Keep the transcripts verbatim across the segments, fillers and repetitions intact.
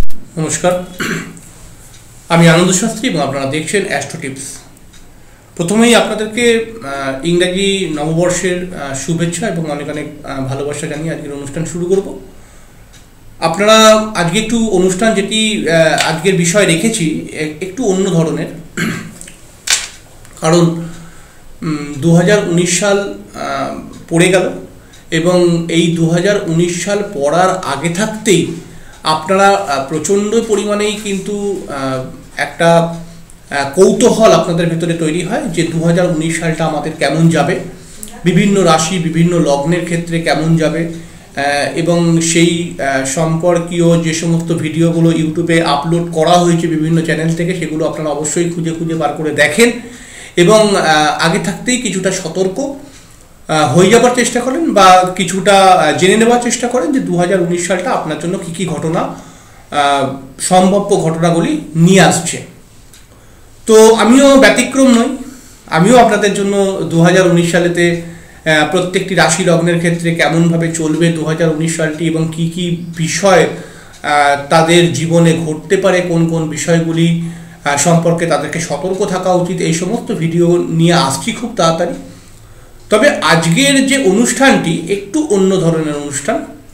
নমস্কার, আমি আনন্দ শাস্ত্রী এবং আপনারা দেখছেন অ্যাস্ট্রো টিপস। প্রথমেই আপনাদেরকে ইংরাজি নববর্ষের শুভেচ্ছা এবং অনেক অনেক ভালোবাসা জানিয়ে আজকের অনুষ্ঠান শুরু করব। আপনারা আজকে একটু অনুষ্ঠান যেটি আজকের বিষয় রেখেছি একটু অন্য ধরনের, কারণ দু হাজার উনিশ সাল পড়ে গেল এবং এই দু হাজার উনিশ সাল পড়ার আগে থাকতেই আপনারা প্রচণ্ড পরিমাণেই কিন্তু একটা কৌতূহল আপনাদের ভিতরে তৈরি হয় যে দু হাজার উনিশ সালটা আমাদের কেমন যাবে, বিভিন্ন রাশি বিভিন্ন লগ্নের ক্ষেত্রে কেমন যাবে, এবং সেই সম্পর্কীয় যে সমস্ত ভিডিওগুলো ইউটিউবে আপলোড করা হয়েছে বিভিন্ন চ্যানেল থেকে সেগুলো আপনারা অবশ্যই খুঁজে খুঁজে বার করে দেখেন এবং আগে থাকতেই কিছুটা সতর্ক হয়ে যাবার চেষ্টা করেন বা কিছুটা জেনে নেওয়ার চেষ্টা করেন যে দু হাজার উনিশ সালটা আপনার জন্য কী কী ঘটনা সম্ভাব্য ঘটনাগুলি নিয়ে আসছে। তো আমিও ব্যতিক্রম নই, আমিও আপনাদের জন্য দু হাজার উনিশ সালেতে প্রত্যেকটি রাশি লগ্নের ক্ষেত্রে কেমনভাবে চলবে দু হাজার উনিশ সালটি এবং কি কি বিষয় তাদের জীবনে ঘটতে পারে, কোন কোন বিষয়গুলি সম্পর্কে তাদেরকে সতর্ক থাকা উচিত, এই সমস্ত ভিডিও নিয়ে আসছি খুব তাড়াতাড়ি। তবে আজকের যে অনুষ্ঠানটি একটু অন্য ধরনের অনুষ্ঠান।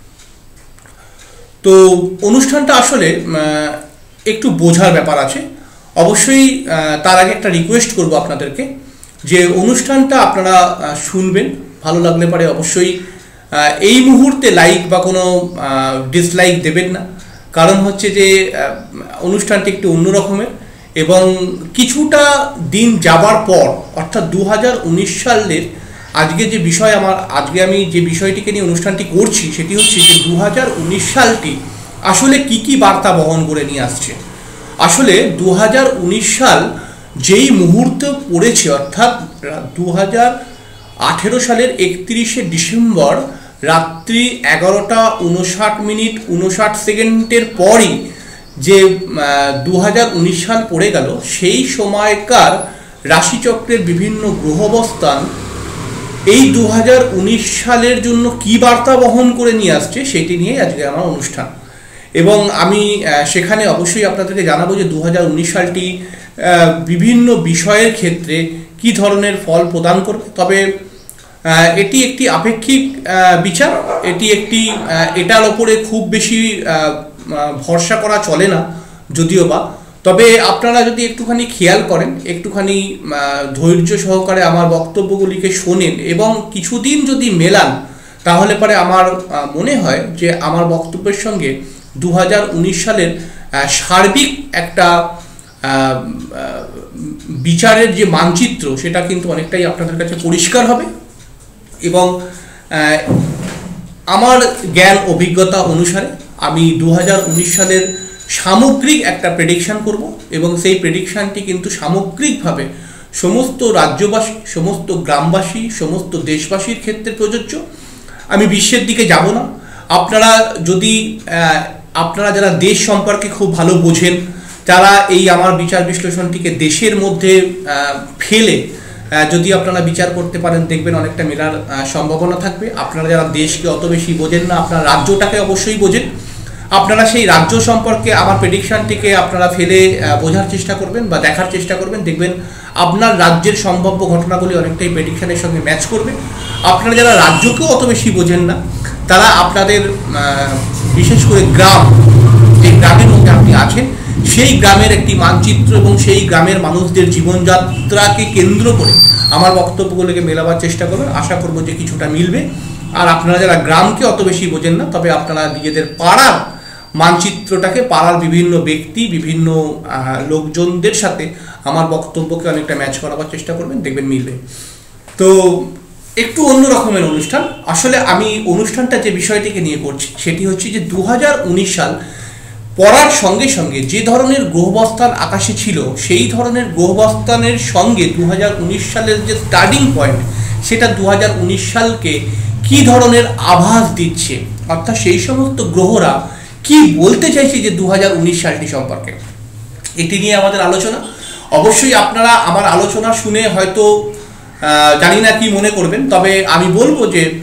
তো অনুষ্ঠানটা আসলে একটু বোঝার ব্যাপার আছে। অবশ্যই তার আগে একটা রিকোয়েস্ট করব আপনাদেরকে যে অনুষ্ঠানটা আপনারা শুনবেন, ভালো লাগলে পারে অবশ্যই এই মুহূর্তে লাইক বা কোনো ডিসলাইক দেবেন না, কারণ হচ্ছে যে অনুষ্ঠানটি একটু অন্য রকমের এবং কিছুটা দিন যাবার পর অর্থাৎ দু হাজার উনিশ সালের আজকে যে বিষয় আমার আজকে আমি যে বিষয়টিকে নিয়ে অনুষ্ঠানটি করছি সেটি হচ্ছে যে দু হাজার উনিশ সালটি আসলে কি কি বার্তা বহন করে নিয়ে আসছে। আসলে দু হাজার উনিশ সাল যেই মুহূর্তে পড়েছে অর্থাৎ দু হাজার আঠেরো সালের একত্রিশে ডিসেম্বর রাত্রি এগারোটা উনষাট মিনিট উনষাট সেকেন্ডের পরই যে দু হাজার উনিশ সাল পড়ে গেল, সেই সময়কার রাশিচক্রের বিভিন্ন গ্রহ অবস্থান এই দু হাজার উনিশ সালের জন্য কি বার্তা বহন করে নিয়ে আসছে সেটি নিয়ে আজকে আমার অনুষ্ঠান। এবং আমি সেখানে অবশ্যই আপনাদেরকে জানাবো যে দু হাজার উনিশ সালটি বিভিন্ন বিষয়ের ক্ষেত্রে কি ধরনের ফল প্রদান করবে। তবে এটি একটি আপেক্ষিক বিচার, এটি একটি এটার ওপরে খুব বেশি ভরসা করা চলে না যদিও বা, তবে আপনারা যদি একটুখানি খেয়াল করেন, একটুখানি ধৈর্য সহকারে আমার বক্তব্যগুলিকে শোনেন এবং কিছুদিন যদি মেলান তাহলে পরে আমার মনে হয় যে আমার বক্তব্যের সঙ্গে দু হাজার উনিশ সালের সার্বিক একটা বিচারের যে মানচিত্র সেটা কিন্তু অনেকটাই আপনাদের কাছে পরিষ্কার হবে। এবং আমার জ্ঞান অভিজ্ঞতা অনুসারে আমি দু হাজার উনিশ সালের সামগ্রিক একটা প্রেডিকশান করব এবং সেই প্রেডিকশানটি কিন্তু সামগ্রিকভাবে সমস্ত রাজ্যবাসী, সমস্ত গ্রামবাসী, সমস্ত দেশবাসীর ক্ষেত্রে প্রযোজ্য। আমি বিশ্বের দিকে যাব না। আপনারা যদি আপনারা যারা দেশ সম্পর্কে খুব ভালো বোঝেন, তারা এই আমার বিচার বিশ্লেষণটিকে দেশের মধ্যে ফেলে যদি আপনারা বিচার করতে পারেন দেখবেন অনেকটা মেলার সম্ভাবনা থাকবে। আপনারা যারা দেশকে অত বেশি বোঝেন না, আপনারা রাজ্যটাকে অবশ্যই বোঝেন, আপনারা সেই রাজ্য সম্পর্কে আমার প্রেডিকশানটিকে আপনারা ফেলে বোঝার চেষ্টা করবেন বা দেখার চেষ্টা করবেন, দেখবেন আপনার রাজ্যের সম্ভাব্য ঘটনাগুলি অনেকটাই প্রেডিকশানের সঙ্গে ম্যাচ করবে। আপনারা যারা রাজ্যকেও অত বেশি বোঝেন না, তারা আপনাদের বিশেষ করে গ্রাম, যে গ্রামের মধ্যে আপনি আছেন সেই গ্রামের একটি মানচিত্র এবং সেই গ্রামের মানুষদের জীবনযাত্রাকে কেন্দ্র করে আমার বক্তব্যগুলোকে মেলাবার চেষ্টা করবেন। আশা করব যে কিছুটা মিলবে। আর আপনারা যারা গ্রামকে অত বেশি বোঝেন না, তবে আপনারা নিজেদের পাড়ার মানচিত্রটাকে, পাড়ার বিভিন্ন ব্যক্তি বিভিন্ন লোকজনদের সাথে আমার বক্তব্যকে অনেকটা ম্যাচ করাবার চেষ্টা করবেন, দেখবেন মিলবে। তো একটু অন্য রকমের অনুষ্ঠান। আসলে আমি অনুষ্ঠানটা যে বিষয়টিকে নিয়ে করছি সেটি হচ্ছে যে দু হাজার উনিশ সাল পড়ার সঙ্গে সঙ্গে যে ধরনের গ্রহবস্থান আকাশে ছিল সেই ধরনের গ্রহবস্থানের সঙ্গে দু হাজার উনিশ সালের যে স্টার্টিং পয়েন্ট সেটা দু হাজার উনিশ সালকে কি ধরনের আভাস দিচ্ছে, অর্থাৎ সেই সমস্ত গ্রহরা কি বলতে চাইছে যে দু হাজার উনিশ সালটি সম্পর্কে, এটি নিয়ে আমাদের আলোচনা। অবশ্যই আপনারা আমার আলোচনা শুনে হয়তো জানি না কি মনে করবেন, তবে আমি বলবো যে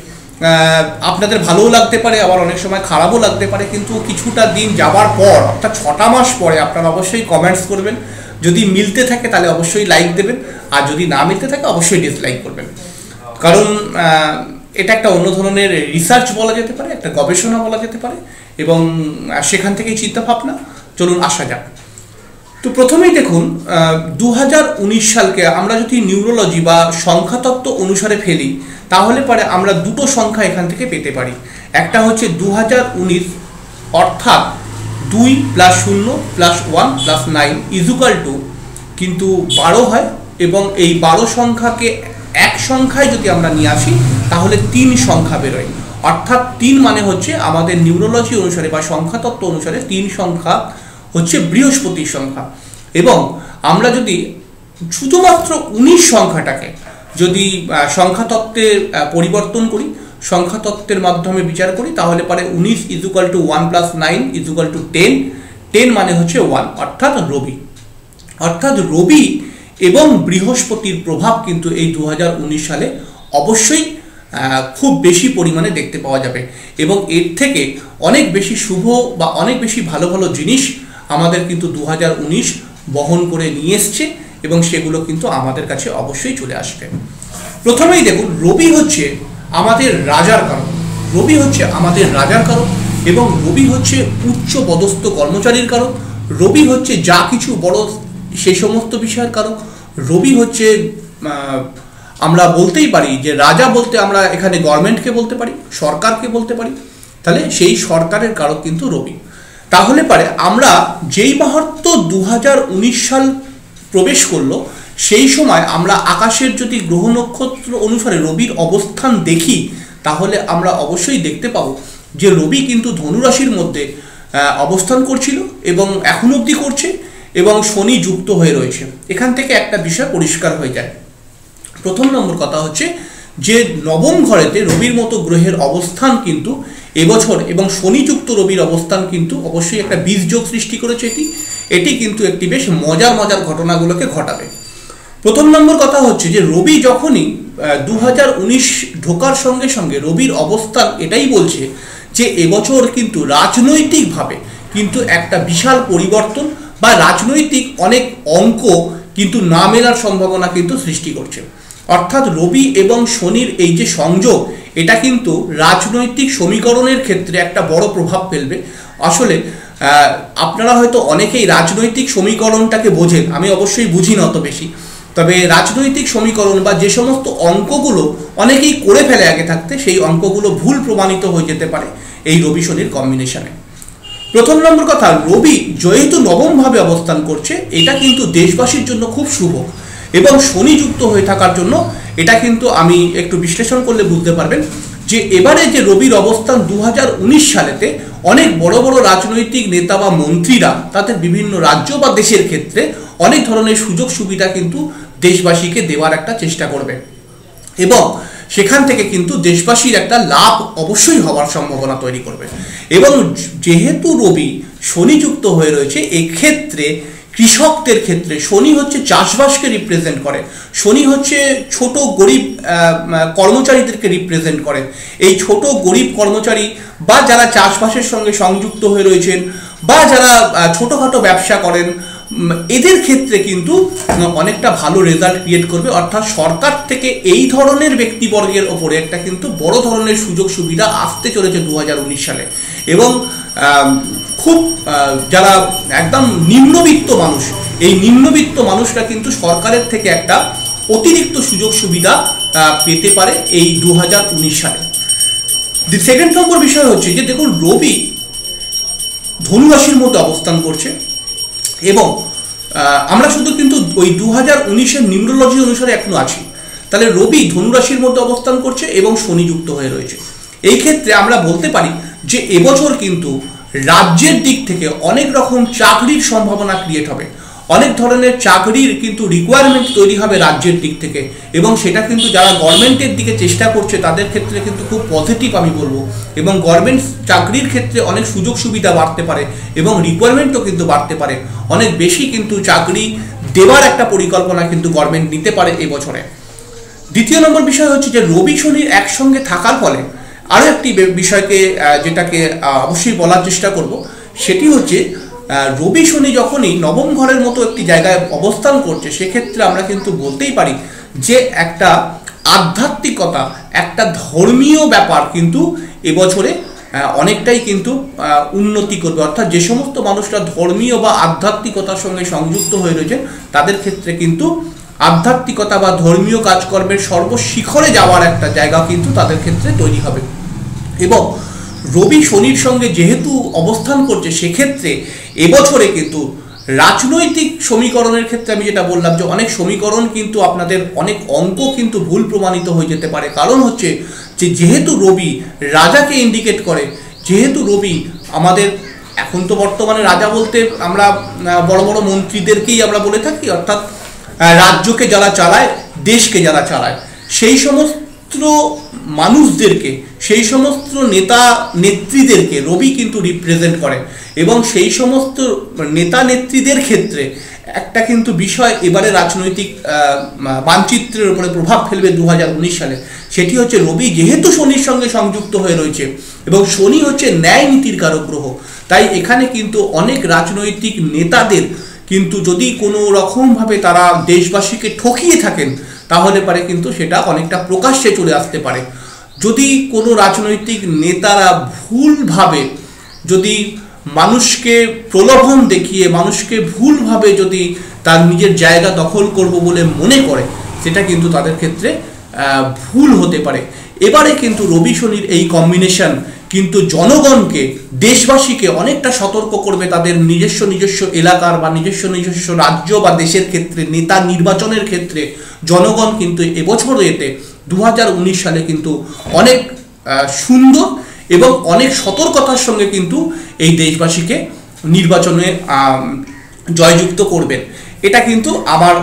আপনাদের ভালোও লাগতে পারে, আবার অনেক সময় খারাপও লাগতে পারে, কিন্তু কিছুটা দিন যাওয়ার পর অর্থাৎ ছটা মাস পরে আপনারা অবশ্যই কমেন্টস করবেন। যদি মিলতে থাকে তাহলে অবশ্যই লাইক দেবেন, আর যদি না মিলতে থাকে অবশ্যই ডিসলাইক করবেন। কারণ এটা একটা অন্য ধরনের রিসার্চ বলা যেতে পারে, একটা গবেষণা বলা যেতে পারে, এবং সেখান থেকেই চিন্তাভাবনা। চলুন আসা যাক। তো প্রথমেই দেখুন, দু হাজার উনিশ সালকে আমরা যদি নিউরোলজি বা সংখ্যাতত্ত্ব অনুসারে ফেলি, তাহলে পরে আমরা দুটো সংখ্যা এখান থেকে পেতে পারি। একটা হচ্ছে দু হাজার উনিশ, অর্থাৎ দুই প্লাস শূন্য plus one plus nine equal to কিন্তু বারো হয়, এবং এই বারো সংখ্যাকে এক সংখ্যায় যদি আমরা নিয়ে আসি তাহলে তিন সংখ্যা বেরোয়। অর্থাৎ তিন মানে হচ্ছে আমাদের নিউরোলজি অনুসারে বা সংখ্যাতত্ত্ব অনুসারে তিন সংখ্যা হচ্ছে বৃহস্পতির সংখ্যা। এবং আমরা যদি শুধুমাত্র উনিশ সংখ্যাটাকে যদি সংখ্যাতত্ত্বে পরিবর্তন করি, সংখ্যাতত্ত্বের মাধ্যমে বিচার করি, তাহলে পরে উনিশ equal to one plus nine equal to ten. Ten মানে হচ্ছে ওয়ান, অর্থাৎ রবি। অর্থাৎ রবি এবং বৃহস্পতির প্রভাব কিন্তু এই দু হাজার উনিশ সালে অবশ্যই খুব বেশি পরিমাণে দেখতে পাওয়া যাবে, এবং এর থেকে অনেক বেশি শুভ বা অনেক বেশি ভালো ভালো জিনিস আমাদের কিন্তু দু হাজার উনিশ বহন করে নিয়ে এসছে, এবং সেগুলো কিন্তু আমাদের কাছে অবশ্যই চলে আসবে। প্রথমেই দেখুন, রবি হচ্ছে আমাদের রাজার কারক। রবি হচ্ছে আমাদের রাজার কারক, এবং রবি হচ্ছে উচ্চ পদস্থ কর্মচারীর কারক। রবি হচ্ছে যা কিছু বড় সেই সমস্ত বিষয়ের কারক। রবি হচ্ছে আমরা বলতেই পারি যে রাজা বলতে আমরা এখানে গভর্নমেন্টকে বলতে পারি, সরকারকে বলতে পারি। তাহলে সেই সরকারের কারক কিন্তু রবি। তাহলে পারে আমরা যেই মুহূর্তে দু হাজার উনিশ সাল প্রবেশ করলো, সেই সময় আমরা আকাশের যদি গ্রহ নক্ষত্র অনুসারে রবির অবস্থান দেখি, তাহলে আমরা অবশ্যই দেখতে পাবো যে রবি কিন্তু ধনুরাশির মধ্যে অবস্থান করছিল এবং এখন অবধি করছে, এবং শনি যুক্ত হয়ে রয়েছে। এখান থেকে একটা বিষয় পরিষ্কার হয়ে যায়। প্রথম নম্বর কথা হচ্ছে যে নবম ঘরেতে রবির মতো গ্রহের অবস্থান কিন্তু এবছর, এবং শনিযুক্ত রবির অবস্থান কিন্তু অবশ্যই একটা বীজযোগ সৃষ্টি করেছে। এটি এটি কিন্তু একটি বেশ মজার মজার ঘটনাগুলোকে ঘটাবে। প্রথম নম্বর কথা হচ্ছে যে রবি যখনই দু হাজার উনিশ ঢোকার সঙ্গে সঙ্গে রবির অবস্থান এটাই বলছে যে এবছর কিন্তু রাজনৈতিকভাবে কিন্তু একটা বিশাল পরিবর্তন বা রাজনৈতিক অনেক অঙ্ক কিন্তু না মেলার সম্ভাবনা কিন্তু সৃষ্টি করছে। অর্থাৎ রবি এবং শনির এই যে সংযোগ, এটা কিন্তু রাজনৈতিক সমীকরণের ক্ষেত্রে একটা বড় প্রভাব ফেলবে। আসলে আপনারা হয়তো অনেকেই রাজনৈতিক সমীকরণটাকে বোঝেন, আমি অবশ্যই বুঝি না অত বেশি, তবে রাজনৈতিক সমীকরণ বা যে সমস্ত অঙ্কগুলো অনেকেই করে ফেলে আগে থাকতে, সেই অঙ্কগুলো ভুল প্রমাণিত হয়ে যেতে পারে এই রবি শনির কম্বিনেশনে। প্রথম নম্বর কথা, রবি যেহেতু নবমভাবে অবস্থান করছে, এটা কিন্তু দেশবাসীর জন্য খুব শুভ, এবং শনি যুক্ত হয়ে থাকার জন্য এটা কিন্তু আমি একটু বিশ্লেষণ করলে বুঝতে পারবেন যে এবারে যে রবির অবস্থান দু হাজার উনিশ সালেতে অনেক বড় বড় রাজনৈতিক নেতা বা মন্ত্রীরা তাদের বিভিন্ন রাজ্য বা দেশের ক্ষেত্রে অনেক ধরনের সুযোগ সুবিধা কিন্তু দেশবাসীকে দেওয়ার একটা চেষ্টা করবে, এবং সেখান থেকে কিন্তু দেশবাসীর একটা লাভ অবশ্যই হওয়ার সম্ভাবনা তৈরি করবে। এবং যেহেতু রবি শনিযুক্ত হয়ে রয়েছে, এক্ষেত্রে কৃষকদের ক্ষেত্রে শনি হচ্ছে চাষবাসকে রিপ্রেজেন্ট করে, শনি হচ্ছে ছোট গরিব কর্মচারীদেরকে রিপ্রেজেন্ট করে। এই ছোট গরিব কর্মচারী বা যারা চাষবাসের সঙ্গে সংযুক্ত হয়ে রয়েছেন বা যারা ছোটোখাটো ব্যবসা করেন, এদের ক্ষেত্রে কিন্তু অনেকটা ভালো রেজাল্ট ক্রিয়েট করবে। অর্থাৎ সরকার থেকে এই ধরনের ব্যক্তিবর্গের ওপরে একটা কিন্তু বড় ধরনের সুযোগ সুবিধা আসতে চলেছে দু হাজার উনিশ সালে, এবং খুব যারা একদম নিম্নবিত্ত মানুষ, এই নিম্নবিত্ত মানুষরা কিন্তু সরকারের থেকে একটা অতিরিক্ত সুযোগ সুবিধা পেতে পারে এই দু হাজার উনিশ সালে। সেকেন্ড নম্বর বিষয় হচ্ছে যে দেখুন, রবি ধনু রাশির মধ্যে অবস্থান করছে, এবং আমরা শুধু কিন্তু ওই দু হাজার উনিশের নিউরোলজি অনুসারে এখনো আছি। তাহলে রবি ধনুরাশির মধ্যে অবস্থান করছে এবং শনি যুক্ত হয়ে রয়েছে। এই ক্ষেত্রে আমরা বলতে পারি যে এবছর কিন্তু রাজ্যের দিক থেকে অনেক রকম চাকরির সম্ভাবনা ক্রিয়েট হবে, অনেক ধরনের চাকরির কিন্তু রিকোয়ারমেন্ট তৈরি হবে রাজ্যের দিক থেকে, এবং সেটা কিন্তু যারা গভর্নমেন্টের দিকে চেষ্টা করছে তাদের ক্ষেত্রে কিন্তু খুব পজিটিভ আমি বলবো। এবং গভর্নমেন্ট চাকরির ক্ষেত্রে অনেক সুযোগ সুবিধা বাড়তে পারে এবং রিকোয়ারমেন্টও কিন্তু বাড়তে পারে, অনেক বেশি কিন্তু চাকরি দেওয়ার একটা পরিকল্পনা কিন্তু গভর্নমেন্ট নিতে পারে এবছরে। দ্বিতীয় নম্বর বিষয় হচ্ছে যে রবি শনির একসঙ্গে থাকার ফলে আরও একটি বিষয়কে যেটাকে অবশ্যই বলার চেষ্টা করব, সেটি হচ্ছে রবি শনি যখনই নবম ঘরের মতো একটি জায়গায় অবস্থান করছে, সেক্ষেত্রে আমরা কিন্তু বলতেই পারি যে একটা আধ্যাত্মিকতা, একটা ধর্মীয় ব্যাপার কিন্তু এবছরে অনেকটাই কিন্তু উন্নতি করবে। অর্থাৎ যে সমস্ত মানুষরা ধর্মীয় বা আধ্যাত্মিকতার সঙ্গে সংযুক্ত হয়ে রয়েছে তাদের ক্ষেত্রে কিন্তু আধ্যাত্মিকতা বা ধর্মীয় কাজকর্মের সর্বশিখরে যাওয়ার একটা জায়গা কিন্তু তাদের ক্ষেত্রে তৈরি হবে। এবং রবি শনির সঙ্গে যেহেতু অবস্থান করছে, সেক্ষেত্রে এবছরে কিন্তু রাজনৈতিক সমীকরণের ক্ষেত্রে আমি যেটা বললাম যে অনেক সমীকরণ কিন্তু আপনাদের অনেক অঙ্ক কিন্তু ভুল প্রমাণিত হয়ে যেতে পারে। কারণ হচ্ছে যে যেহেতু রবি রাজাকে ইন্ডিকেট করে, যেহেতু রবি আমাদের এখন তো বর্তমানে রাজা বলতে আমরা বড় বড় মন্ত্রীদেরকেই আমরা বলে থাকি, অর্থাৎ রাজ্যকে যারা চালায়, দেশকে যারা চালায়, সেই সমস্ত মানুষদেরকে, সেই সমস্ত নেতা নেত্রীদেরকে রবি কিন্তু রিপ্রেজেন্ট করে। এবং সেই সমস্ত নেতা নেত্রীদের ক্ষেত্রে একটা কিন্তু বিষয় এবারে রাজনৈতিক মানচিত্রের উপরে প্রভাব ফেলবে দু হাজার উনিশ সালে। সেটি হচ্ছে রবি যেহেতু শনির সঙ্গে সংযুক্ত হয়ে রয়েছে এবং শনি হচ্ছে ন্যায় নীতির কারক গ্রহ, তাই এখানে কিন্তু অনেক রাজনৈতিক নেতাদের কিন্তু যদি কোনো রকমভাবে তারা দেশবাসীকে ঠকিয়ে থাকেন, তাহলে পারে কিন্তু সেটা অনেকটা প্রকাশ্যে চলে আসতে পারে। যদি কোনো রাজনৈতিক নেতারা ভুলভাবে যদি মানুষকে প্রলোভন দেখিয়ে মানুষকে ভুলভাবে যদি তার নিজের জায়গা দখল করব বলে মনে করে, সেটা কিন্তু তাদের ক্ষেত্রে ভুল হতে পারে। এবারে কিন্তু রবি শনির এই কম্বিনেশন কিন্তু জনগণকে, দেশবাসীকে অনেকটা সতর্ক করবে তাদের নিজস্ব নিজস্ব এলাকার বা নিজস্ব নিজস্ব রাজ্য বা দেশের ক্ষেত্রে, নেতা নির্বাচনের ক্ষেত্রে জনগণ কিন্তু এবছর এতে দু হাজার উনিশ সালে কিন্তু অনেক সুন্দর এবং অনেক সতর্কতার সঙ্গে কিন্তু এই দেশবাসীকে নির্বাচনে জয়যুক্ত করবেন। এটা কিন্তু আমার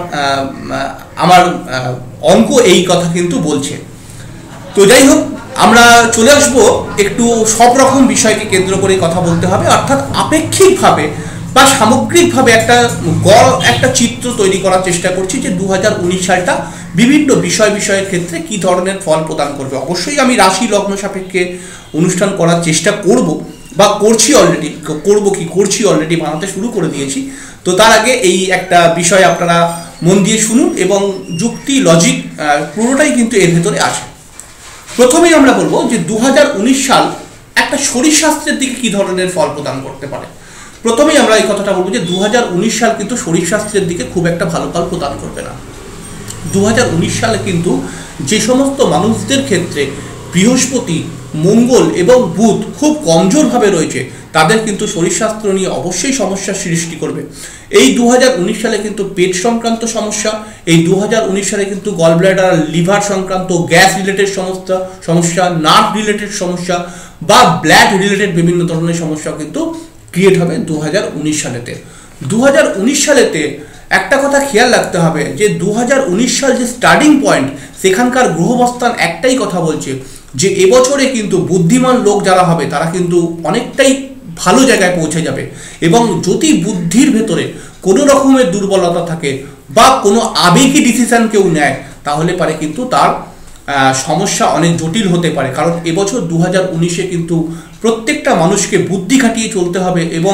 আমার অঙ্ক এই কথা কিন্তু বলছে। তো যাই হোক, আমরা চলে আসব একটু সব রকম বিষয়কে কেন্দ্র করে কথা বলতে হবে, অর্থাৎ আপেক্ষিকভাবে বা সামগ্রিকভাবে একটা গড় একটা চিত্র তৈরি করার চেষ্টা করছি যে দু হাজার উনিশ সালটা বিভিন্ন বিষয় বিষয়ের ক্ষেত্রে কি ধরনের ফল প্রদান করবে। অবশ্যই আমি রাশি লগ্ন সাপেক্ষে অনুষ্ঠান করার চেষ্টা করব বা করছি অলরেডি, করব কি করছি অলরেডি বানাতে শুরু করে দিয়েছি। তো তার আগে এই একটা বিষয় আপনারা মন দিয়ে শুনুন এবং যুক্তি লজিক পুরোটাই কিন্তু এর ভেতরে আসে। প্রথমেই আমরা বলবো যে দু হাজার উনিশ সাল একটা শরীরশাস্ত্রের দিকে কি ধরনের ফল প্রদান করতে পারে। প্রথমেই আমরা এই কথাটা বলবো যে দু হাজার উনিশ সাল কিন্তু শরীরশাস্ত্রের দিকে খুব একটা ভালো ফল প্রদান করবে না। দু হাজার উনিশ সালে কিন্তু যে সমস্ত মানুষদের ক্ষেত্রে বৃহস্পতি, মঙ্গল এবং বুধ খুব কমজোরভাবে রয়েছে, তাদের কিন্তু শরীরশাস্ত্র নিয়ে অবশ্যই সমস্যার সৃষ্টি করবে। এই দু হাজার উনিশ সালে কিন্তু পেট সংক্রান্ত সমস্যা, এই দু হাজার উনিশ সালে কিন্তু গল ব্লাডার, লিভার সংক্রান্ত, গ্যাস রিলেটেড সমস্যা সমস্যা নার্ভ রিলেটেড সমস্যা বা ব্লাড রিলেটেড বিভিন্ন ধরনের সমস্যা কিন্তু ক্রিয়েট হবে দু হাজার উনিশ সালেতে। দু হাজার উনিশ সালেতে একটা কথা খেয়াল রাখতে হবে যে দু হাজার উনিশ সাল যে স্টার্টিং পয়েন্ট, সেখানকার গ্রহবস্থান একটাই কথা বলছে যে এবছরে কিন্তু বুদ্ধিমান লোক যারা হবে তারা কিন্তু অনেকটাই ভালো জায়গায় পৌঁছে যাবে। এবং যদি বুদ্ধির ভেতরে কোনো রকমের দুর্বলতা থাকে বা কোনো আবেগী ডিসিশন কেউ নেয়, তাহলে পারে কিন্তু তার সমস্যা অনেক জটিল হতে পারে। কারণ এবছর দু হাজার উনিশে কিন্তু প্রত্যেকটা মানুষকে বুদ্ধি খাটিয়ে চলতে হবে এবং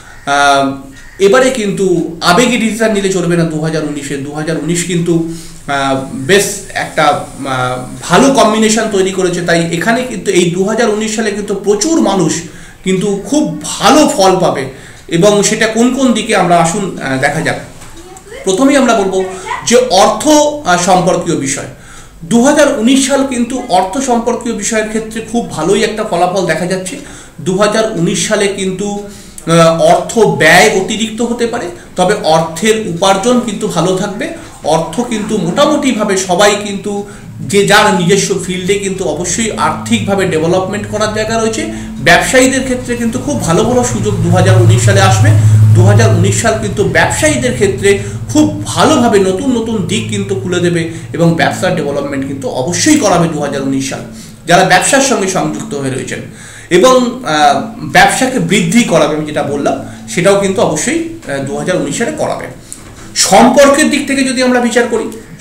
এবারে কিন্তু আবেগী ডিসিশন নিলে চলবে না। দু হাজার উনিশে দু হাজার উনিশ কিন্তু বেশ একটা ভালো কম্বিনেশন তৈরি করেছে, তাই এখানে কিন্তু এই দু হাজার উনিশ সালে কিন্তু প্রচুর মানুষ কিন্তু খুব ভালো ফল পাবে। এবং সেটা কোন কোন দিকে আমরা আসুন দেখা যাক। প্রথমেই আমরা বলবো যে অর্থ সম্পর্কীয় বিষয়। দু হাজার উনিশ সাল কিন্তু অর্থ সম্পর্কীয় বিষয়ের ক্ষেত্রে খুব ভালোই একটা ফলাফল দেখা যাচ্ছে। দু হাজার উনিশ সালে কিন্তু অর্থ ব্যয় অতিরিক্ত হতে পারে, তবে অর্থের উপার্জন কিন্তু ভালো থাকবে। অর্থ কিন্তু মোটামুটিভাবে সবাই কিন্তু যে যার নিজস্ব ফিল্ডে কিন্তু অবশ্যই আর্থিকভাবে ডেভেলপমেন্ট করার জায়গা রয়েছে। ব্যবসায়ীদের ক্ষেত্রে কিন্তু খুব ভালো ভালো সুযোগ দু হাজার উনিশ সালে আসবে। দু হাজার উনিশ সাল কিন্তু ব্যবসায়ীদের ক্ষেত্রে খুব ভালোভাবে নতুন নতুন দিক কিন্তু খুলে দেবে এবং ব্যবসার ডেভেলপমেন্ট কিন্তু অবশ্যই করাবে দু হাজার উনিশ সাল, যারা ব্যবসার সঙ্গে সংযুক্ত হয়ে রয়েছেন। এবং ব্যবসাকে বৃদ্ধি করাবে, আমি যেটা বললাম সেটাও কিন্তু অবশ্যই দু হাজার উনিশ সালে করাবে। সম্পর্কের দিক থেকে যদি আমরা বিচার করি,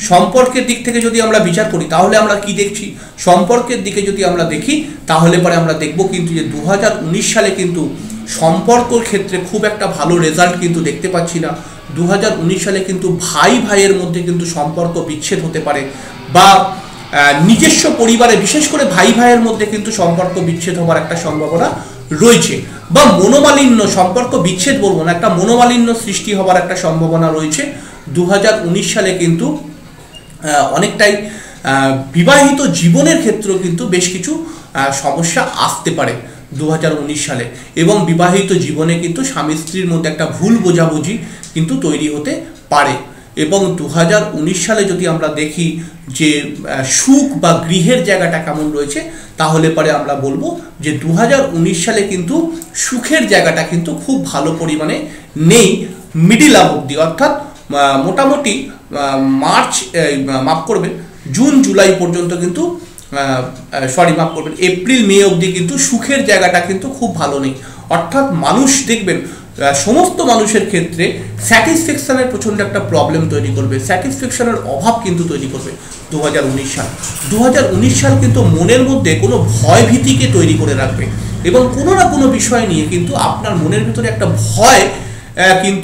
সম্পর্কের দিক থেকে যদি আমরা বিচার করি তাহলে আমরা কি দেখছি, সম্পর্কের দিকে যদি আমরা দেখি তাহলে পরে আমরা দেখব কিন্তু যে দু হাজার উনিশ সালে কিন্তু সম্পর্কর ক্ষেত্রে খুব একটা ভালো রেজাল্ট কিন্তু দেখতে পাচ্ছি না। দু হাজার উনিশ সালে কিন্তু ভাই ভাইয়ের মধ্যে কিন্তু সম্পর্ক বিচ্ছেদ হতে পারে, বা নিজস্ব পরিবারে বিশেষ করে ভাই ভাইয়ের মধ্যে কিন্তু সম্পর্ক বিচ্ছেদ হওয়ার একটা সম্ভাবনা রয়েছে, বা মনোমালিন্য, সম্পর্ক বিচ্ছেদ বলবো না, একটা মনোমালিন্য সৃষ্টি হওয়ার একটা সম্ভাবনা রয়েছে। দু হাজার উনিশ সালে কিন্তু অনেকটাই বিবাহিত জীবনের ক্ষেত্রেও কিন্তু বেশ কিছু সমস্যা আসতে পারে দু হাজার উনিশ সালে, এবং বিবাহিত জীবনে কিন্তু স্বামী স্ত্রীর মধ্যে একটা ভুল বোঝাবুঝি কিন্তু তৈরি হতে পারে। এবং দু হাজার উনিশ সালে যদি আমরা দেখি যে সুখ বা গৃহের জায়গাটা কেমন রয়েছে, তাহলে পরে আমরা বলবো যে দু হাজার উনিশ সালে কিন্তু সুখের জায়গাটা কিন্তু খুব ভালো পরিমাণে নেই মিডিল আপ অব্দি, অর্থাৎ মোটামুটি মার্চ মাফ করবেন জুন জুলাই পর্যন্ত কিন্তু সরি মাফ করবেন এপ্রিল মে অবধি কিন্তু সুখের জায়গাটা কিন্তু খুব ভালো নেই। অর্থাৎ মানুষ দেখবেন সমস্ত মানুষের ক্ষেত্রে স্যাটিসফ্যাকশনের প্রচণ্ড একটা প্রবলেম তৈরি করবে, স্যাটিসফ্যাকশনের অভাব কিন্তু তৈরি করবে দু হাজার উনিশ সাল। দু হাজার উনিশ সাল কিন্তু মনের মধ্যে কোনো ভয় ভীতিকে তৈরি করে রাখবে, এবং কোনো না কোনো বিষয় নিয়ে কিন্তু আপনার মনের ভিতরে একটা ভয় কিন্তু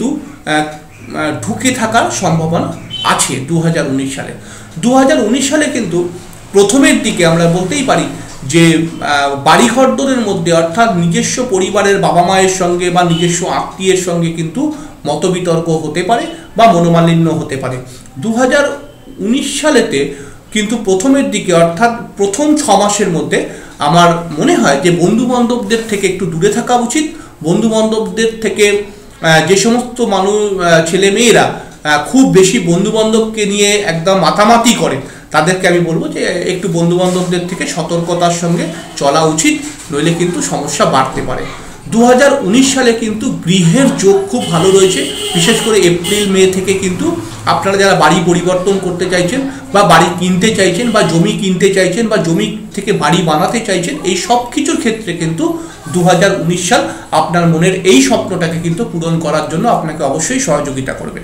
ঢুকে থাকার সম্ভাবনা আছে দু হাজার উনিশ সালে। দু হাজার উনিশ সালে কিন্তু প্রথমের দিকে আমরা বলতেই পারি যে বাড়িঘরদোরের মধ্যে, অর্থাৎ নিজস্ব পরিবারের বাবা মায়ের সঙ্গে বা নিজস্ব আত্মীয়ের সঙ্গে কিন্তু মতবিতর্ক হতে পারে বা মনোমালিন্য হতে পারে। দু হাজার উনিশ সালেতে কিন্তু প্রথমের দিকে, অর্থাৎ প্রথম ছ মাসের মধ্যে আমার মনে হয় যে বন্ধু বান্ধবদের থেকে একটু দূরে থাকা উচিত। বন্ধু বান্ধবদের থেকে যে সমস্ত মানুষ ছেলে মেয়েরা খুব বেশি বন্ধু বান্ধবকে নিয়ে একদম মাতামাতি করে, তাদেরকে আমি বলবো যে একটু বন্ধু বান্ধবদের থেকে সতর্কতার সঙ্গে চলা উচিত, নইলে কিন্তু সমস্যা বাড়তে পারে। দু হাজার উনিশ সালে কিন্তু গৃহের যোগ খুব ভালো রয়েছে, বিশেষ করে এপ্রিল মে থেকে কিন্তু আপনারা যারা বাড়ি পরিবর্তন করতে চাইছেন বা বাড়ি কিনতে চাইছেন বা জমি কিনতে চাইছেন বা জমি থেকে বাড়ি বানাতে চাইছেন, এই সব কিছুর ক্ষেত্রে কিন্তু দু হাজার উনিশ সাল আপনার মনের এই স্বপ্নটাকে কিন্তু পূরণ করার জন্য আপনাকে অবশ্যই সহযোগিতা করবে।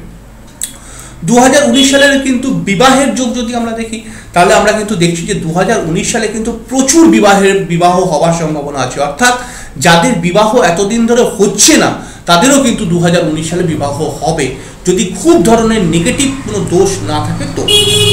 দু হাজার উনিশ সালের কিন্তু বিবাহের যোগ যদি আমরা দেখি, তাহলে আমরা কিন্তু দেখছি যে দু হাজার উনিশ সালে কিন্তু প্রচুর বিবাহের বিবাহ হওয়ার সম্ভাবনা আছে, অর্থাৎ যাদের বিবাহ এতদিন ধরে হচ্ছে না তাদেরও কিন্তু দু হাজার উনিশ সালে বিবাহ হবে, যদি খুব ধরনের নেগেটিভ কোনো দোষ না থাকে। তো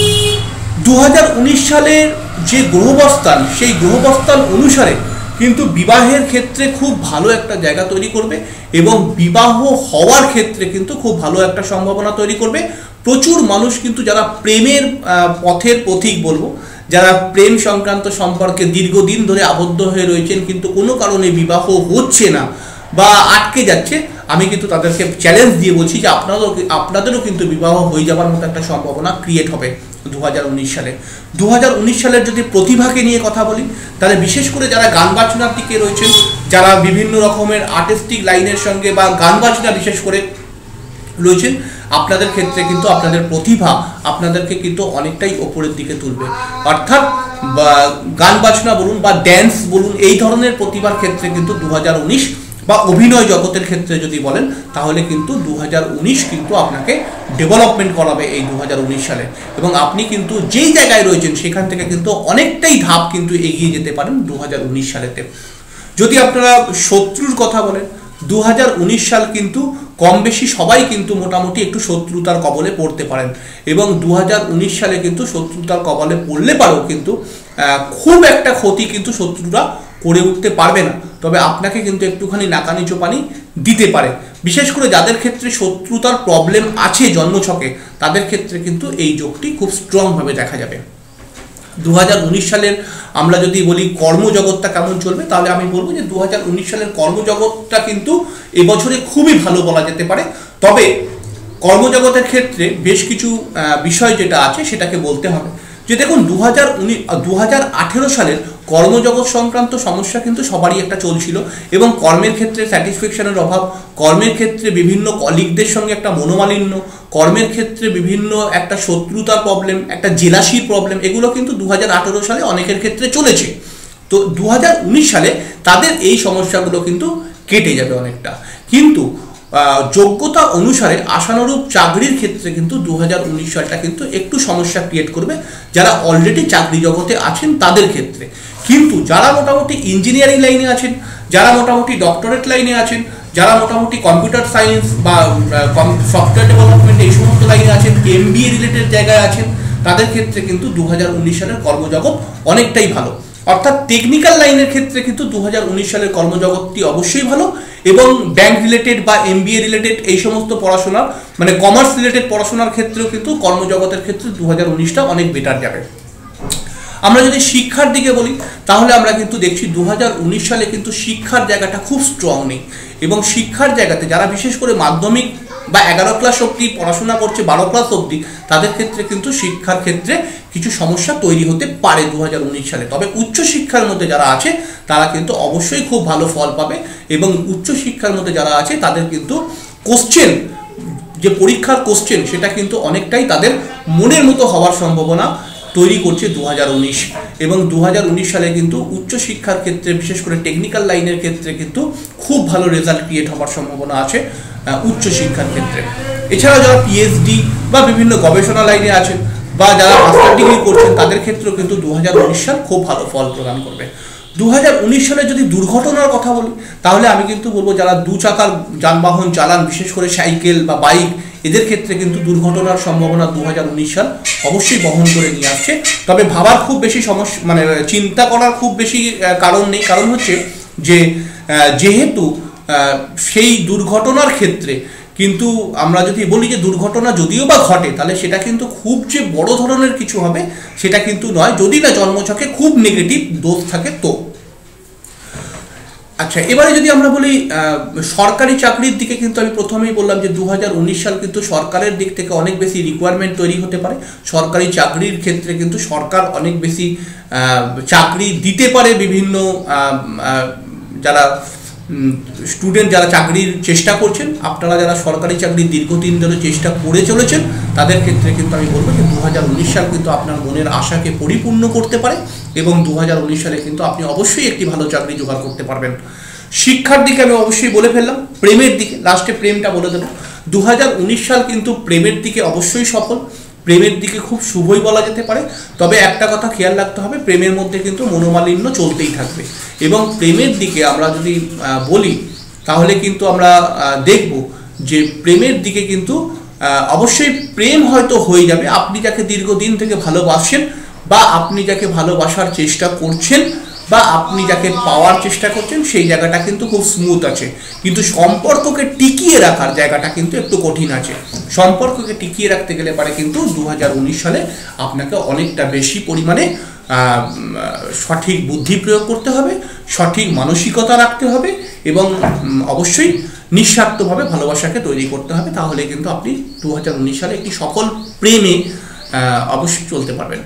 দু হাজার উনিশ সালের যে গ্রহবস্থান, সেই গ্রহবস্থান অনুসারে কিন্তু বিবাহের ক্ষেত্রে খুব ভালো একটা জায়গা তৈরি করবে, এবং বিবাহ হওয়ার ক্ষেত্রে কিন্তু খুব ভালো একটা সম্ভাবনা তৈরি করবে। প্রচুর মানুষ কিন্তু যারা প্রেমের পথের পথিক বলবো, যারা প্রেম সংক্রান্ত সম্পর্কে দীর্ঘদিন ধরে আবদ্ধ হয়ে রয়েছেন কিন্তু কোনো কারণে বিবাহ হচ্ছে না বা আটকে যাচ্ছে, আমি কিন্তু তাদেরকে চ্যালেঞ্জ দিয়ে বলছি যে আপনাদেরও আপনাদেরও কিন্তু বিবাহ হয়ে যাওয়ার মতো একটা সম্ভাবনা ক্রিয়েট হবে দু হাজার উনিশ সালে। দু হাজার উনিশ সালের যদি প্রতিভাকে নিয়ে কথা বলি, তাহলে বিশেষ করে যারা গান বাজনার দিকে রয়েছেন, যারা বিভিন্ন রকমের আর্টিস্টিক লাইনের সঙ্গে বা গান বাজনা বিশেষ করে রয়েছেন, আপনাদের ক্ষেত্রে কিন্তু আপনাদের প্রতিভা আপনাদেরকে কিন্তু অনেকটাই ওপরের দিকে তুলবে। অর্থাৎ গান বাজনা বলুন বা ড্যান্স বলুন, এই ধরনের প্রতিভার ক্ষেত্রে কিন্তু দু হাজার উনিশ বা অভিনয় জগতের ক্ষেত্রে যদি বলেন, তাহলে কিন্তু দু হাজার উনিশ কিন্তু আপনাকে ডেভেলপমেন্ট করাবে এই দু হাজার উনিশ সালে, এবং আপনি কিন্তু যেই জায়গায় রয়েছেন সেখান থেকে কিন্তু অনেকটাই ধাপ কিন্তু এগিয়ে যেতে পারেন দু হাজার উনিশ সালেতে। যদি আপনারা শত্রুর কথা বলেন, দু হাজার উনিশ সাল কিন্তু কম বেশি সবাই কিন্তু মোটামুটি একটু শত্রুতার কবলে পড়তে পারেন, এবং দু হাজার উনিশ সালে কিন্তু শত্রুতার কবলে পড়লে পারেও কিন্তু খুব একটা ক্ষতি কিন্তু শত্রুরা করে উঠতে পারবে না, তবে আপনাকে কিন্তু একটুখানি নাকানি চোপানি দিতে পারে। বিশেষ করে যাদের ক্ষেত্রে শত্রুতার প্রবলেম আছে জন্মছকে, তাদের ক্ষেত্রে কিন্তু এই যোগটি খুব স্ট্রংভাবে দেখা যাবে। দু হাজার উনিশ সালের আমরা যদি বলি কর্মজগৎটা কেমন চলবে, তাহলে আমি বলবো যে দু হাজার উনিশ সালের কর্মজগৎটা কিন্তু এবছরে খুবই ভালো বলা যেতে পারে। তবে কর্মজগতের ক্ষেত্রে বেশ কিছু বিষয় যেটা আছে সেটাকে বলতে হবে যে দেখুন, দু হাজার উনিশ দু হাজার আঠেরো সালের কর্মজগৎ সংক্রান্ত সমস্যা কিন্তু সবারই একটা চলছিল, এবং কর্মের ক্ষেত্রে স্যাটিসফ্যাকশনের অভাব, কর্মের ক্ষেত্রে বিভিন্ন কলিগদের সঙ্গে একটা মনোমালিন্য, কর্মের ক্ষেত্রে বিভিন্ন একটা শত্রুতার প্রবলেম, একটা জেলাসির প্রবলেম, এগুলো কিন্তু দু হাজার আঠেরো সালে অনেকের ক্ষেত্রে চলেছে। তো দু হাজার উনিশ সালে তাদের এই সমস্যাগুলো কিন্তু কেটে যাবে অনেকটা। কিন্তু যোগ্যতা অনুসারে আশানুরূপ চাকরির ক্ষেত্রে কিন্তু দু হাজার উনিশ সালটা কিন্তু একটু সমস্যা ক্রিয়েট করবে যারা অলরেডি চাকরি জগতে আছেন তাদের ক্ষেত্রে। কিন্তু যারা মোটামুটি ইঞ্জিনিয়ারিং লাইনে আছেন, যারা মোটামুটি ডক্টরেট লাইনে আছেন, যারা মোটামুটি কম্পিউটার সায়েন্স বা সফটওয়্যার ডেভেলপমেন্ট এই সমস্ত লাইনে আছেন, এমবিএ রিলেটেড জায়গায় আছেন, তাদের ক্ষেত্রে কিন্তু দু হাজার উনিশ সালের কর্মজগৎ অনেকটাই ভালো। অর্থাৎ টেকনিক্যাল লাইনের ক্ষেত্রে কিন্তু দু হাজার উনিশ সালের কর্মজগৎটি অবশ্যই ভালো, এবং ব্যাংক রিলেটেড বা এমবিএ রিলেটেড এই সমস্ত পড়াশোনার মানে কমার্স রিলেটেড পড়াশোনার ক্ষেত্রেও কিন্তু কর্মজগতের ক্ষেত্রে দু হাজার উনিশটা অনেক বেটার যাবে। আমরা যদি শিক্ষার দিকে বলি তাহলে আমরা কিন্তু দেখছি দু হাজার উনিশ সালে কিন্তু শিক্ষার জায়গাটা খুব স্ট্রং নেই, এবং শিক্ষার জায়গাতে যারা বিশেষ করে মাধ্যমিক বা এগারো ক্লাস অবধি পড়াশোনা করছে, বারো ক্লাস অবধি, তাদের ক্ষেত্রে কিন্তু শিক্ষার ক্ষেত্রে কিছু সমস্যা তৈরি হতে পারে দু হাজার উনিশ সালে। তবে উচ্চশিক্ষার মধ্যে যারা আছে তারা কিন্তু অবশ্যই খুব ভালো ফল পাবে, এবং উচ্চশিক্ষার মধ্যে যারা আছে তাদের কিন্তু কোশ্চেন, যে পরীক্ষার কোশ্চেন, সেটা কিন্তু অনেকটাই তাদের মনের মতো হওয়ার সম্ভাবনা তৈরি করছে দু হাজার উনিশ। এবং দু হাজার উনিশ সালে কিন্তু উচ্চশিক্ষার ক্ষেত্রে বিশেষ করে টেকনিক্যাল লাইনের ক্ষেত্রে কিন্তু খুব ভালো রেজাল্ট ক্রিয়েট হওয়ার সম্ভাবনা আছে উচ্চশিক্ষার ক্ষেত্রে। এছাড়াও যারা পিএইচডি বা বিভিন্ন গবেষণা লাইনে আছেন বা যারা মাস্টার ডিগ্রি করছেন তাদের ক্ষেত্রেও কিন্তু দু হাজার উনিশ সাল খুব ভালো ফল প্রদান করবে। দু হাজার উনিশ সালে যদি দুর্ঘটনার কথা বলি তাহলে আমি কিন্তু বলবো যারা দু চাকার যানবাহন চালান, বিশেষ করে সাইকেল বা বাইক, এদের ক্ষেত্রে কিন্তু দুর্ঘটনার সম্ভাবনা দু হাজার উনিশ সাল অবশ্যই বহন করে নিয়ে আসছে। তবে ভাবার খুব বেশি সমস্যা মানে চিন্তা করার খুব বেশি কারণ নেই, কারণ হচ্ছে যে যেহেতু সেই দুর্ঘটনার ক্ষেত্রে কিন্তু আমরা যদি বলি যে দুর্ঘটনা যদিও বা ঘটে তাহলে সেটা কিন্তু খুব যে বড় ধরনের কিছু হবে সেটা কিন্তু নয়, যদি না জন্মছকে খুব নেগেটিভ দোষ থাকে তো। আচ্ছা, এবারে যদি আমরা বলি সরকারি চাকরির দিকে, কিন্তু আমি প্রথমেই বললাম যে দু হাজার উনিশ সাল কিন্তু সরকারের দিক থেকে অনেক বেশি রিকোয়ারমেন্ট তৈরি হতে পারে। সরকারি চাকরির ক্ষেত্রে কিন্তু সরকার অনেক বেশি চাকরি দিতে পারে বিভিন্ন যারা স্টুডেন্ট যারা চাকরির চেষ্টা করছেন। আপনারা যারা সরকারি চাকরি দীর্ঘদিন ধরে চেষ্টা করে চলেছেন তাদের ক্ষেত্রে কিন্তু আমি বলবো যে দু হাজার উনিশ সাল কিন্তু আপনার মনের আশাকে পরিপূর্ণ করতে পারে, এবং দু হাজার উনিশ সালে কিন্তু আপনি অবশ্যই একটি ভালো চাকরি জোগাড় করতে পারবেন। শিক্ষার দিকে আমি অবশ্যই বলে ফেললাম। প্রেমের দিকে লাস্টে প্রেমটা বলে দেবো। দু হাজার উনিশ সাল কিন্তু প্রেমের দিকে অবশ্যই সফল, প্রেমের দিকে খুব শুভই বলা যেতে পারে। তবে একটা কথা খেয়াল রাখতে হবে, প্রেমের মধ্যে কিন্তু মনোমালিন্য চলতেই থাকবে, এবং প্রেমের দিকে আমরা যদি বলি তাহলে কিন্তু আমরা দেখব যে প্রেমের দিকে কিন্তু অবশ্যই প্রেম হয়তো হয়ে যাবে। আপনি যাকে দীর্ঘদিন থেকে ভালোবাসেন বা আপনি যাকে ভালোবাসার চেষ্টা করছেন বা আপনি যাকে পাওয়ার চেষ্টা করছেন সেই জায়গাটা কিন্তু খুব স্মুথ আছে, কিন্তু সম্পর্ককে টিকিয়ে রাখার জায়গাটা কিন্তু একটু কঠিন আছে। সম্পর্ককে টিকিয়ে রাখতে গেলে পারে কিন্তু দু হাজার উনিশ সালে আপনাকে অনেকটা বেশি পরিমাণে সঠিক বুদ্ধি প্রয়োগ করতে হবে, সঠিক মানসিকতা রাখতে হবে, এবং অবশ্যই নিঃস্বার্থভাবে ভালোবাসাকে তৈরি করতে হবে। তাহলে কিন্তু আপনি দু হাজার উনিশ সালে একটি সফল প্রেমে অবশ্যই চলতে পারবেন।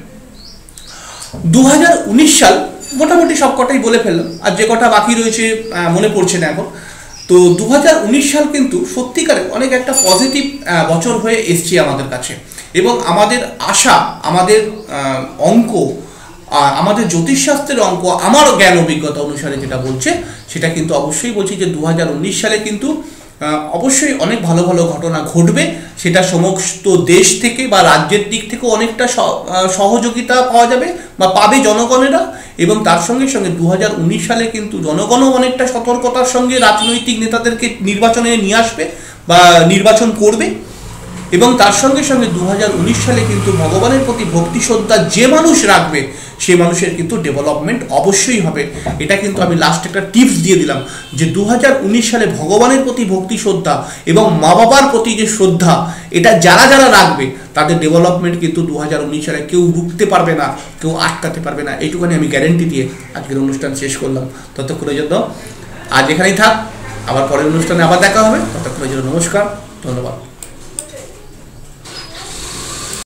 দু হাজার উনিশ সাল মোটামুটি সব কটাই বলে ফেললাম, আর যে কটা বাকি রয়েছে মনে পড়ছে না এখন। তো দু হাজার উনিশ সাল কিন্তু সত্যিকারে অনেক একটা পজিটিভ বছর হয়ে এসছে আমাদের কাছে, এবং আমাদের আশা, আমাদের অঙ্ক, আমাদের জ্যোতিষশাস্ত্রের অঙ্ক, আমার জ্ঞান অভিজ্ঞতা অনুসারে যেটা বলছে সেটা কিন্তু অবশ্যই বলছি যে দু হাজার উনিশ সালে কিন্তু অবশ্যই অনেক ভালো ভালো ঘটনা ঘটবে। সেটা সমস্ত দেশ থেকে বা রাজ্যের দিক থেকে অনেকটা সহযোগিতা পাওয়া যাবে বা পাবে জনগণেরা, এবং তার সঙ্গে সঙ্গে দু হাজার উনিশ সালে কিন্তু জনগণও অনেকটা সতর্কতার সঙ্গে রাজনৈতিক নেতাদেরকে নির্বাচনে নিয়ে আসবে বা নির্বাচন করবে, এবং তার সঙ্গে সঙ্গে দু হাজার উনিশ সালে কিন্তু ভগবানের প্রতি ভক্তি শ্রদ্ধা যে মানুষ রাখবে সে মানুষের কিন্তু ডেভেলপমেন্ট অবশ্যই হবে। এটা কিন্তু আমি লাস্ট একটা টিপস দিয়ে দিলাম যে দু হাজার উনিশ সালে ভগবানের প্রতি ভক্তি শ্রদ্ধা এবং মা বাবার প্রতি যে শ্রদ্ধা, এটা যারা যারা রাখবে তাদের ডেভেলপমেন্ট কিন্তু দু হাজার উনিশ সালে কেউ রুখতে পারবে না, কেউ আটকাতে পারবে না। এইটুখানি আমি গ্যারেন্টি দিয়ে আজকের অনুষ্ঠান শেষ করলাম। ততক্ষণের জন্য আজ এখানেই থাক, আবার পরের অনুষ্ঠানে আবার দেখা হবে। ততক্ষণের জন্য নমস্কার, ধন্যবাদ।